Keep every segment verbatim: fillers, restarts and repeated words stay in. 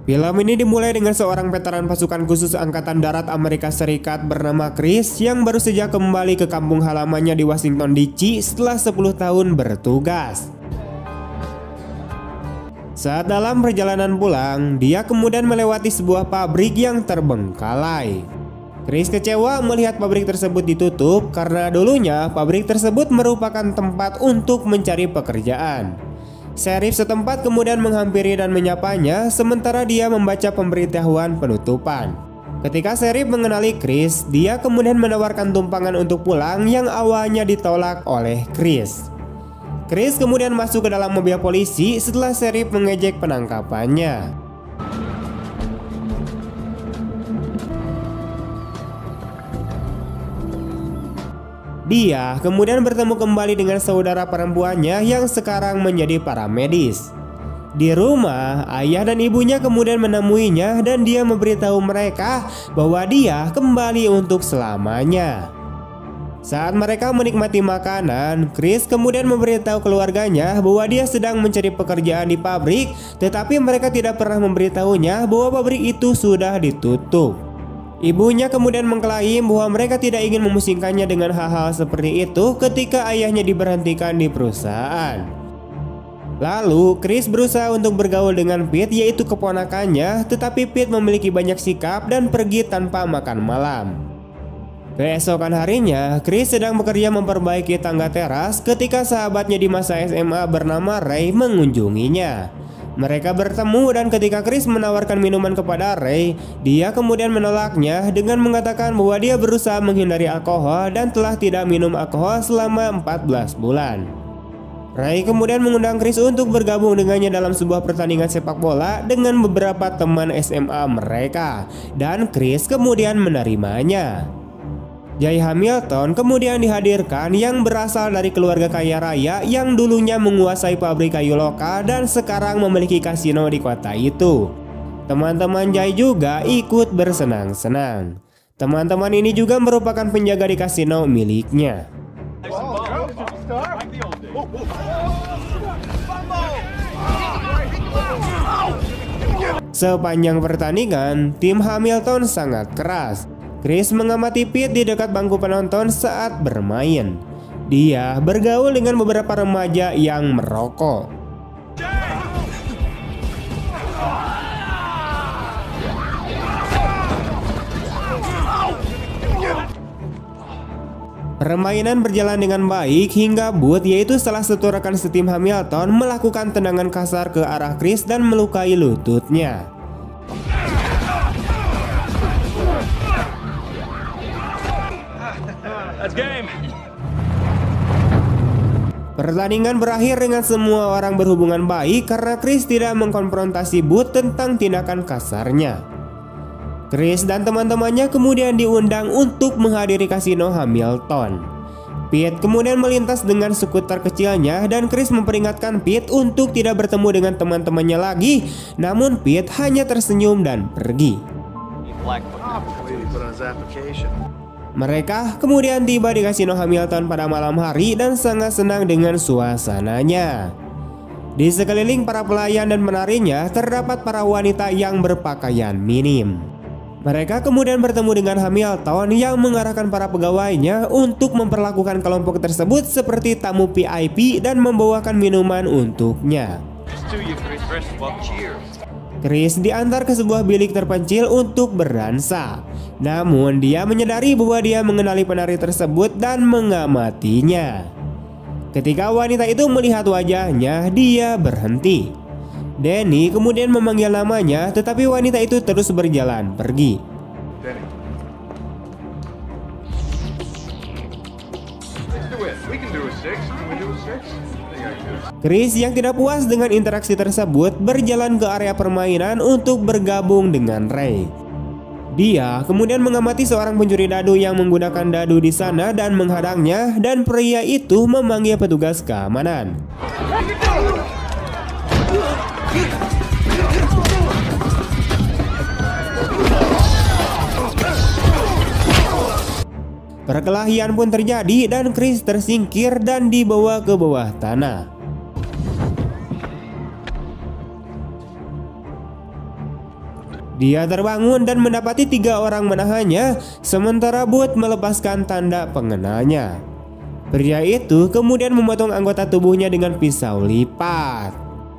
Film ini dimulai dengan seorang veteran pasukan khusus Angkatan Darat Amerika Serikat bernama Chris yang baru saja kembali ke kampung halamannya di Washington D C setelah sepuluh tahun bertugas. Saat dalam perjalanan pulang, dia kemudian melewati sebuah pabrik yang terbengkalai. Chris kecewa melihat pabrik tersebut ditutup karena dulunya pabrik tersebut merupakan tempat untuk mencari pekerjaan. Sheriff setempat kemudian menghampiri dan menyapanya sementara dia membaca pemberitahuan penutupan. Ketika Sheriff mengenali Chris, dia kemudian menawarkan tumpangan untuk pulang yang awalnya ditolak oleh Chris. Chris kemudian masuk ke dalam mobil polisi setelah Sheriff mengejek penangkapannya. Dia kemudian bertemu kembali dengan saudara perempuannya yang sekarang menjadi paramedis. Di rumah, ayah dan ibunya kemudian menemuinya dan dia memberitahu mereka bahwa dia kembali untuk selamanya. Saat mereka menikmati makanan, Chris kemudian memberitahu keluarganya bahwa dia sedang mencari pekerjaan di pabrik, tetapi mereka tidak pernah memberitahunya bahwa pabrik itu sudah ditutup. Ibunya kemudian mengklaim bahwa mereka tidak ingin memusingkannya dengan hal-hal seperti itu ketika ayahnya diberhentikan di perusahaan. Lalu Chris berusaha untuk bergaul dengan Pete, yaitu keponakannya, tetapi Pete memiliki banyak sikap dan pergi tanpa makan malam. Keesokan harinya, Chris sedang bekerja memperbaiki tangga teras ketika sahabatnya di masa S M A bernama Ray mengunjunginya. Mereka bertemu dan ketika Chris menawarkan minuman kepada Ray, dia kemudian menolaknya dengan mengatakan bahwa dia berusaha menghindari alkohol dan telah tidak minum alkohol selama empat belas bulan. Ray kemudian mengundang Chris untuk bergabung dengannya dalam sebuah pertandingan sepak bola dengan beberapa teman S M A mereka, dan Chris kemudian menerimanya. Jay Hamilton kemudian dihadirkan yang berasal dari keluarga kaya raya yang dulunya menguasai pabrik kayu lokal dan sekarang memiliki kasino di kota itu. Teman-teman Jay juga ikut bersenang-senang. Teman-teman ini juga merupakan penjaga di kasino miliknya. Sepanjang pertandingan, tim Hamilton sangat keras. Chris mengamati Pete di dekat bangku penonton saat bermain. Dia bergaul dengan beberapa remaja yang merokok. Permainan berjalan dengan baik hingga Booth, yaitu salah satu rekan setim Hamilton, melakukan tendangan kasar ke arah Chris dan melukai lututnya. Pertandingan berakhir dengan semua orang berhubungan baik karena Chris tidak mengkonfrontasi Booth tentang tindakan kasarnya. Chris dan teman-temannya kemudian diundang untuk menghadiri kasino Hamilton. Pete kemudian melintas dengan skuter kecilnya dan Chris memperingatkan Pete untuk tidak bertemu dengan teman-temannya lagi, namun Pete hanya tersenyum dan pergi. Mereka kemudian tiba di kasino Hamilton pada malam hari dan sangat senang dengan suasananya. Di sekeliling para pelayan dan penarinya terdapat para wanita yang berpakaian minim. Mereka kemudian bertemu dengan Hamilton yang mengarahkan para pegawainya untuk memperlakukan kelompok tersebut seperti tamu V I P dan membawakan minuman untuknya. Chris diantar ke sebuah bilik terpencil untuk berdansa. Namun dia menyadari bahwa dia mengenali penari tersebut dan mengamatinya. Ketika wanita itu melihat wajahnya, dia berhenti. Danny kemudian memanggil namanya, tetapi wanita itu terus berjalan pergi. Chris yang tidak puas dengan interaksi tersebut berjalan ke area permainan untuk bergabung dengan Ray. Dia kemudian mengamati seorang pencuri dadu yang menggunakan dadu di sana dan menghadangnya, dan pria itu memanggil petugas keamanan. Perkelahian pun terjadi dan Chris tersingkir dan dibawa ke bawah tanah. Dia terbangun dan mendapati tiga orang menahannya, sementara Bud melepaskan tanda pengenalnya. Pria itu kemudian memotong anggota tubuhnya dengan pisau lipat.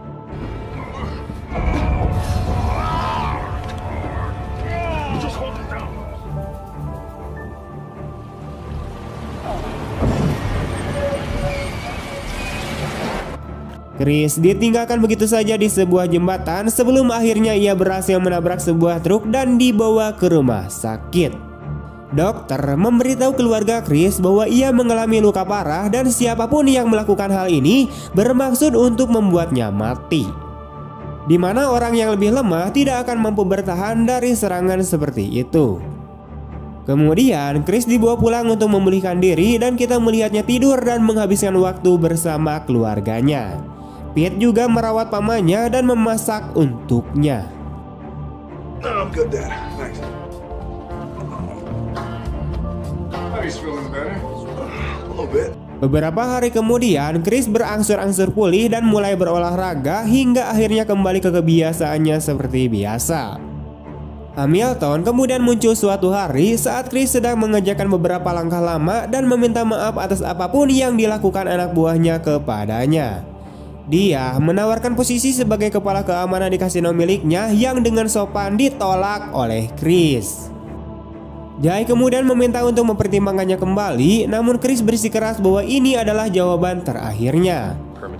Chris ditinggalkan begitu saja di sebuah jembatan sebelum akhirnya ia berhasil menabrak sebuah truk dan dibawa ke rumah sakit. Dokter memberitahu keluarga Chris bahwa ia mengalami luka parah dan siapapun yang melakukan hal ini bermaksud untuk membuatnya mati, di mana orang yang lebih lemah tidak akan mampu bertahan dari serangan seperti itu. Kemudian Chris dibawa pulang untuk memulihkan diri dan kita melihatnya tidur dan menghabiskan waktu bersama keluarganya. Pete juga merawat pamannya dan memasak untuknya. I'm good, Dad. Thanks. He's feeling better? A little bit. Beberapa hari kemudian, Chris berangsur-angsur pulih dan mulai berolahraga hingga akhirnya kembali ke kebiasaannya seperti biasa. Hamilton kemudian muncul suatu hari saat Chris sedang mengerjakan beberapa langkah lama dan meminta maaf atas apapun yang dilakukan anak buahnya kepadanya. Dia menawarkan posisi sebagai kepala keamanan di kasino miliknya yang dengan sopan ditolak oleh Chris. Jay kemudian meminta untuk mempertimbangkannya kembali, namun Chris bersikeras bahwa ini adalah jawaban terakhirnya.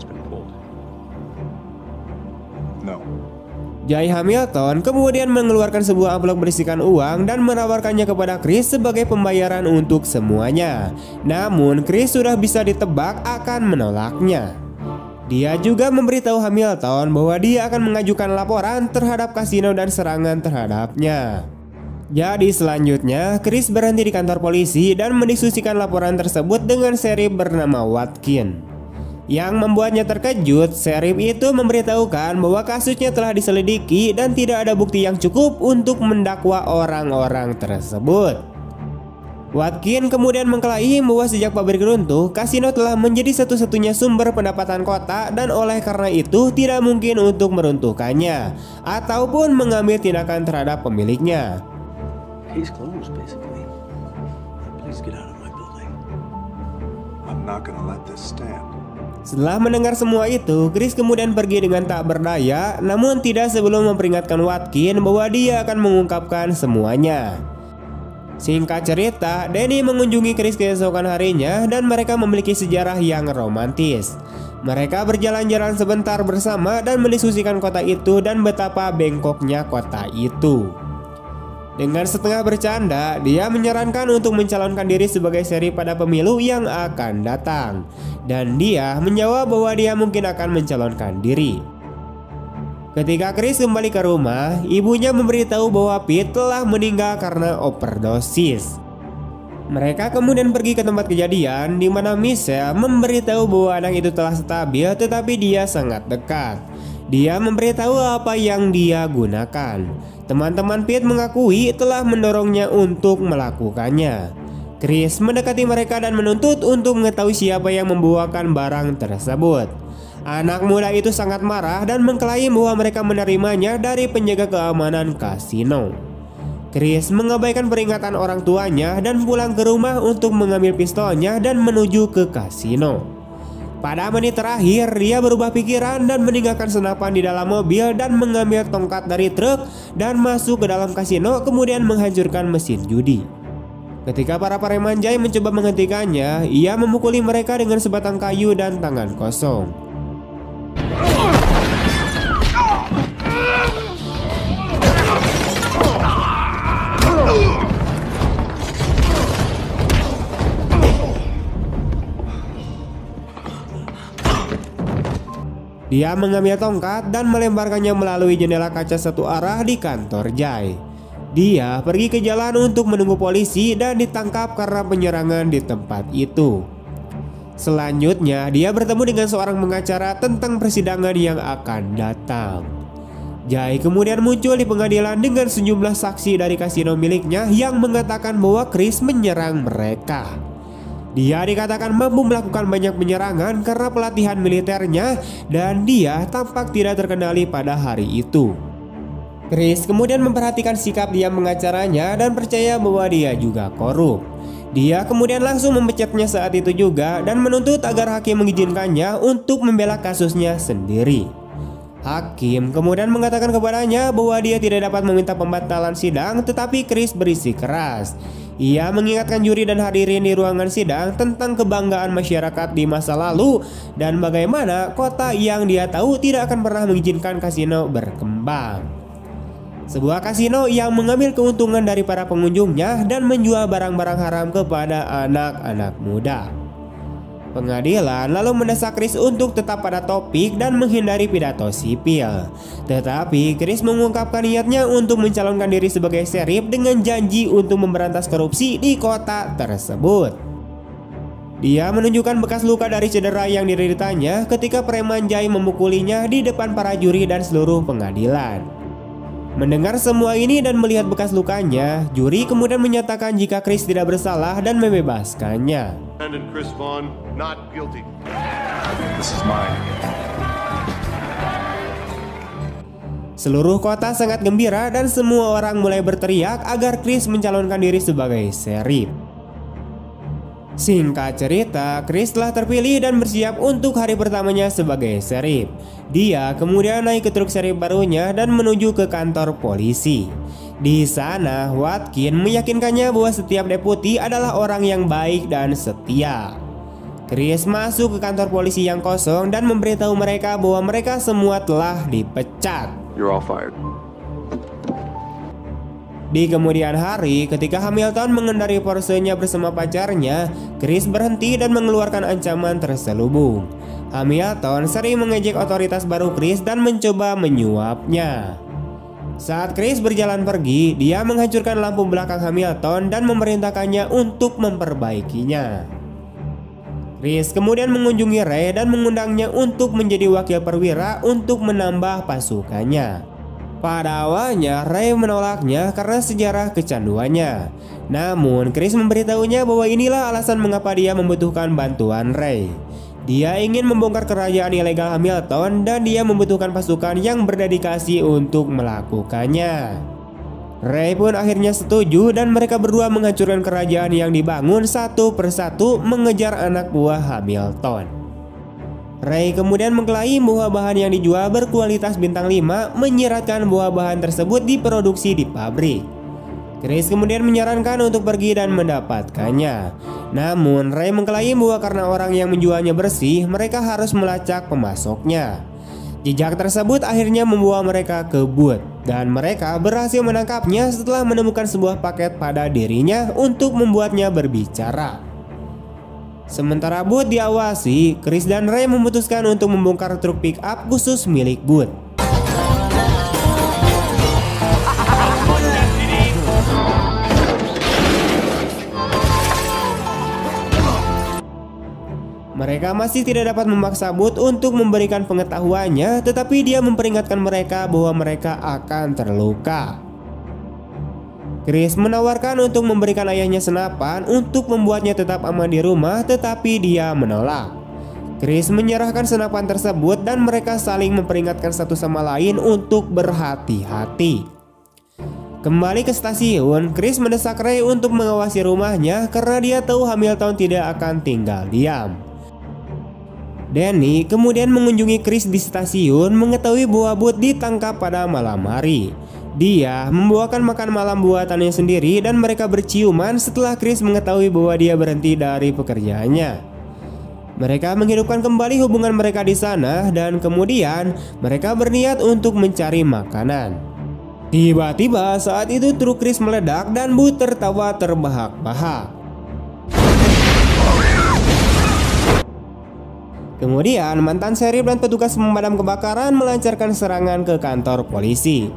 No. Jay Hamilton kemudian mengeluarkan sebuah amplop berisikan uang dan menawarkannya kepada Chris sebagai pembayaran untuk semuanya. Namun Chris sudah bisa ditebak akan menolaknya. Dia juga memberitahu Hamilton bahwa dia akan mengajukan laporan terhadap kasino dan serangan terhadapnya. Jadi selanjutnya Chris berhenti di kantor polisi dan mendiskusikan laporan tersebut dengan sheriff bernama Watkins. Yang membuatnya terkejut, sheriff itu memberitahukan bahwa kasusnya telah diselidiki dan tidak ada bukti yang cukup untuk mendakwa orang-orang tersebut. Watkins kemudian mengklaim bahwa sejak pabrik runtuh, kasino telah menjadi satu-satunya sumber pendapatan kota dan oleh karena itu tidak mungkin untuk meruntuhkannya ataupun mengambil tindakan terhadap pemiliknya. Case closed, basically. Please get out of my building. I'm not gonna let this stand. Setelah mendengar semua itu, Chris kemudian pergi dengan tak berdaya, namun tidak sebelum memperingatkan Watkins bahwa dia akan mengungkapkan semuanya. Singkat cerita, Danny mengunjungi Chris keesokan harinya dan mereka memiliki sejarah yang romantis. Mereka berjalan-jalan sebentar bersama dan mendiskusikan kota itu dan betapa bengkoknya kota itu. Dengan setengah bercanda, dia menyarankan untuk mencalonkan diri sebagai sheriff pada pemilu yang akan datang. Dan dia menjawab bahwa dia mungkin akan mencalonkan diri. Ketika Chris kembali ke rumah, ibunya memberitahu bahwa Pete telah meninggal karena overdosis. Mereka kemudian pergi ke tempat kejadian di mana Michelle memberitahu bahwa anak itu telah stabil tetapi dia sangat dekat. Dia memberitahu apa yang dia gunakan. Teman-teman Pete mengakui telah mendorongnya untuk melakukannya. Chris mendekati mereka dan menuntut untuk mengetahui siapa yang membawakan barang tersebut. Anak muda itu sangat marah dan mengklaim bahwa mereka menerimanya dari penjaga keamanan kasino. Chris mengabaikan peringatan orang tuanya dan pulang ke rumah untuk mengambil pistolnya dan menuju ke kasino. Pada menit terakhir, dia berubah pikiran dan meninggalkan senapan di dalam mobil dan mengambil tongkat dari truk dan masuk ke dalam kasino, kemudian menghancurkan mesin judi. Ketika para preman Jay mencoba menghentikannya, ia memukuli mereka dengan sebatang kayu dan tangan kosong. Dia mengambil tongkat dan melemparkannya melalui jendela kaca satu arah di kantor Jay. Dia pergi ke jalan untuk menunggu polisi dan ditangkap karena penyerangan di tempat itu. Selanjutnya, dia bertemu dengan seorang pengacara tentang persidangan yang akan datang. Jay kemudian muncul di pengadilan dengan sejumlah saksi dari kasino miliknya yang mengatakan bahwa Chris menyerang mereka. Dia dikatakan mampu melakukan banyak penyerangan karena pelatihan militernya dan dia tampak tidak terkendali pada hari itu. Chris kemudian memperhatikan sikap dia pengacaranya dan percaya bahwa dia juga korup. Dia kemudian langsung memecatnya saat itu juga dan menuntut agar hakim mengizinkannya untuk membela kasusnya sendiri. Hakim kemudian mengatakan kepadanya bahwa dia tidak dapat meminta pembatalan sidang, tetapi Chris berisi keras. Ia mengingatkan juri dan hadirin di ruangan sidang tentang kebanggaan masyarakat di masa lalu dan bagaimana kota yang dia tahu tidak akan pernah mengizinkan kasino berkembang. Sebuah kasino yang mengambil keuntungan dari para pengunjungnya dan menjual barang-barang haram kepada anak-anak muda. Pengadilan lalu mendesak Chris untuk tetap pada topik dan menghindari pidato sipil. Tetapi Chris mengungkapkan niatnya untuk mencalonkan diri sebagai sheriff dengan janji untuk memberantas korupsi di kota tersebut. Dia menunjukkan bekas luka dari cedera yang dideritanya ketika preman Jay memukulinya di depan para juri dan seluruh pengadilan. Mendengar semua ini dan melihat bekas lukanya, juri kemudian menyatakan jika Chris tidak bersalah dan membebaskannya. Defendant Chris Vaughn not guilty. This is mine. Seluruh kota sangat gembira dan semua orang mulai berteriak agar Chris mencalonkan diri sebagai sheriff. Singkat cerita, Chris telah terpilih dan bersiap untuk hari pertamanya sebagai sheriff. Dia kemudian naik ke truk sheriff barunya dan menuju ke kantor polisi. Di sana, Watkins meyakinkannya bahwa setiap deputi adalah orang yang baik dan setia. Chris masuk ke kantor polisi yang kosong dan memberitahu mereka bahwa mereka semua telah dipecat. You're all fired. Di kemudian hari, ketika Hamilton mengendarai Porsche-nya bersama pacarnya, Chris berhenti dan mengeluarkan ancaman terselubung. Hamilton sering mengejek otoritas baru Chris dan mencoba menyuapnya. Saat Chris berjalan pergi, dia menghancurkan lampu belakang Hamilton dan memerintahkannya untuk memperbaikinya. Chris kemudian mengunjungi Ray dan mengundangnya untuk menjadi wakil perwira untuk menambah pasukannya. Pada awalnya Ray menolaknya karena sejarah kecanduannya. Namun Chris memberitahunya bahwa inilah alasan mengapa dia membutuhkan bantuan Ray. Dia ingin membongkar kerajaan ilegal Hamilton dan dia membutuhkan pasukan yang berdedikasi untuk melakukannya. Ray pun akhirnya setuju dan mereka berdua menghancurkan kerajaan yang dibangun satu persatu mengejar anak buah Hamilton. Ray kemudian mengklaim bahwa bahan yang dijual berkualitas bintang lima, menyiratkan bahwa bahan tersebut diproduksi di pabrik. Chris kemudian menyarankan untuk pergi dan mendapatkannya. Namun Ray mengklaim bahwa karena orang yang menjualnya bersih, mereka harus melacak pemasoknya. Jejak tersebut akhirnya membawa mereka ke Booth dan mereka berhasil menangkapnya setelah menemukan sebuah paket pada dirinya untuk membuatnya berbicara. Sementara Booth diawasi, Chris dan Ray memutuskan untuk membongkar truk pick up khusus milik Booth. Mereka masih tidak dapat memaksa Booth untuk memberikan pengetahuannya, tetapi dia memperingatkan mereka bahwa mereka akan terluka. Chris menawarkan untuk memberikan ayahnya senapan untuk membuatnya tetap aman di rumah, tetapi dia menolak. Chris menyerahkan senapan tersebut dan mereka saling memperingatkan satu sama lain untuk berhati-hati. Kembali ke stasiun, Chris mendesak Ray untuk mengawasi rumahnya karena dia tahu Hamilton tidak akan tinggal diam. Danny kemudian mengunjungi Chris di stasiun, mengetahui bahwa Booth ditangkap pada malam hari. Dia membawakan makan malam buatannya sendiri dan mereka berciuman setelah Chris mengetahui bahwa dia berhenti dari pekerjaannya. Mereka menghidupkan kembali hubungan mereka di sana dan kemudian mereka berniat untuk mencari makanan. Tiba-tiba saat itu truk Chris meledak dan Booth tertawa terbahak-bahak. Kemudian mantan sheriff dan petugas pemadam kebakaran melancarkan serangan ke kantor polisi.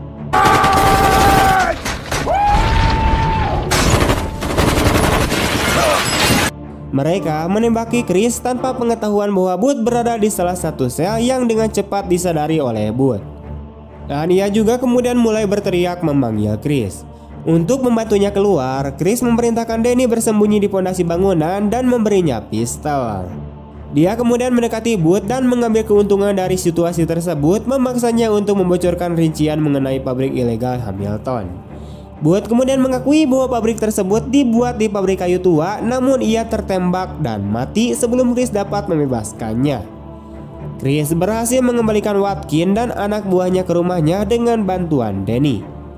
Mereka menembaki Chris tanpa pengetahuan bahwa Booth berada di salah satu sel yang dengan cepat disadari oleh Booth. Dan ia juga kemudian mulai berteriak memanggil Chris. Untuk membantunya keluar, Chris memerintahkan Danny bersembunyi di pondasi bangunan dan memberinya pistol. Dia kemudian mendekati Booth dan mengambil keuntungan dari situasi tersebut, memaksanya untuk membocorkan rincian mengenai pabrik ilegal Hamilton. Booth kemudian mengakui bahwa pabrik tersebut dibuat di pabrik kayu tua, namun ia tertembak dan mati sebelum Chris dapat membebaskannya. Chris berhasil mengembalikan Watkin dan anak buahnya ke rumahnya dengan bantuan Danny.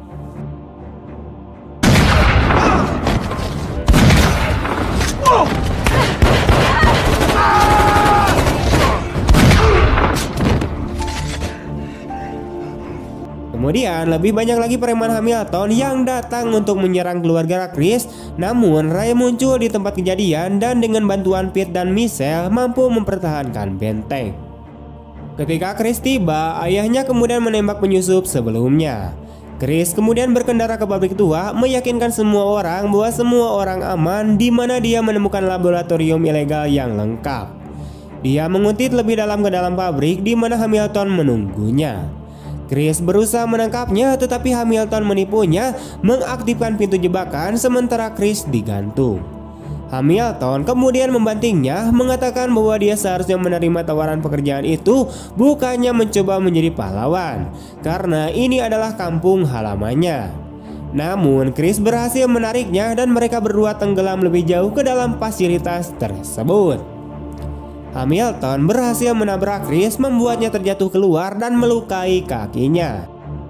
Kemudian lebih banyak lagi preman Hamilton yang datang untuk menyerang keluarga Chris. Namun Ray muncul di tempat kejadian dan dengan bantuan Pete dan Michelle mampu mempertahankan benteng. Ketika Chris tiba, ayahnya kemudian menembak penyusup sebelumnya. Chris kemudian berkendara ke pabrik tua, meyakinkan semua orang bahwa semua orang aman, di mana dia menemukan laboratorium ilegal yang lengkap. Dia menguntit lebih dalam ke dalam pabrik di mana Hamilton menunggunya. Chris berusaha menangkapnya, tetapi Hamilton menipunya, mengaktifkan pintu jebakan sementara Chris digantung. Hamilton kemudian membantingnya, mengatakan bahwa dia seharusnya menerima tawaran pekerjaan itu, bukannya mencoba menjadi pahlawan, karena ini adalah kampung halamannya. Namun Chris berhasil menariknya dan mereka berdua tenggelam lebih jauh ke dalam fasilitas tersebut. Hamilton berhasil menabrak Chris, membuatnya terjatuh keluar dan melukai kakinya.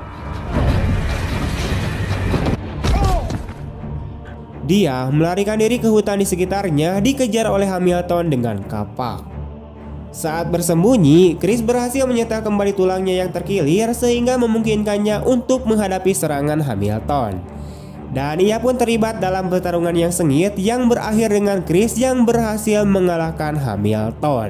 Dia melarikan diri ke hutan di sekitarnya, dikejar oleh Hamilton dengan kapak. Saat bersembunyi, Chris berhasil menyetel kembali tulangnya yang terkilir sehingga memungkinkannya untuk menghadapi serangan Hamilton. Dan ia pun terlibat dalam pertarungan yang sengit yang berakhir dengan Chris yang berhasil mengalahkan Hamilton.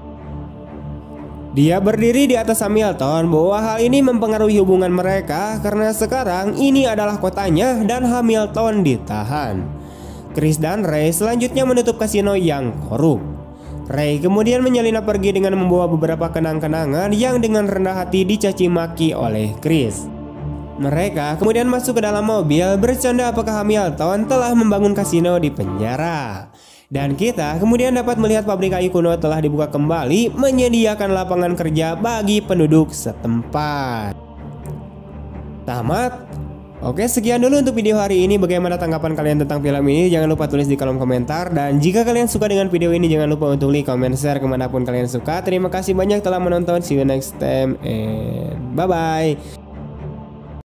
Dia berdiri di atas Hamilton bahwa hal ini mempengaruhi hubungan mereka karena sekarang ini adalah kotanya dan Hamilton ditahan. Chris dan Ray selanjutnya menutup kasino yang korup. Ray kemudian menyelinap pergi dengan membawa beberapa kenang-kenangan yang dengan rendah hati dicaci maki oleh Chris. Mereka kemudian masuk ke dalam mobil bercanda apakah Hamilton telah membangun kasino di penjara. Dan kita kemudian dapat melihat pabrik kayu kuno telah dibuka kembali, menyediakan lapangan kerja bagi penduduk setempat. Tamat. Oke, sekian dulu untuk video hari ini. Bagaimana tanggapan kalian tentang film ini? Jangan lupa tulis di kolom komentar. Dan jika kalian suka dengan video ini, jangan lupa untuk like, comment, share kemanapun kalian suka. Terima kasih banyak telah menonton. See you next time and bye-bye.